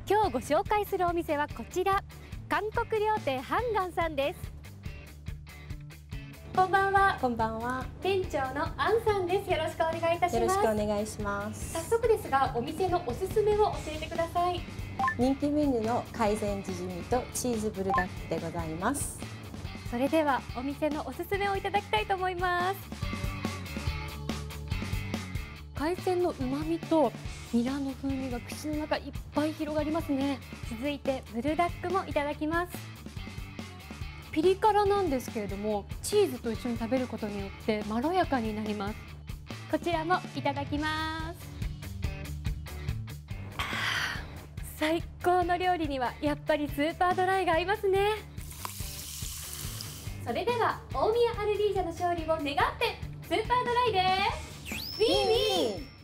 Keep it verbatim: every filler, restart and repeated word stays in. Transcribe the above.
今日ご紹介するお店はこちら、韓国料亭ハンガンさんです。こんばんは。 こんばんは。 店長のアンさんです。よろしくお願いいたします。 よろしくお願いします。 早速ですが、お店のおすすめを教えてください。 人気メニューの海鮮チヂミとチーズブルダックでございます。 それではお店のおすすめをいただきたいと思います。海鮮の旨味とニラの風味が口の中いっぱい広がりますね。続いてブルダックもいただきます。ピリ辛なんですけれども、チーズと一緒に食べることによってまろやかになります。こちらもいただきます。最高の料理にはやっぱりスーパードライが合いますね。それでは大宮アルディージャの勝利を願ってスーパードライでウィンウィン。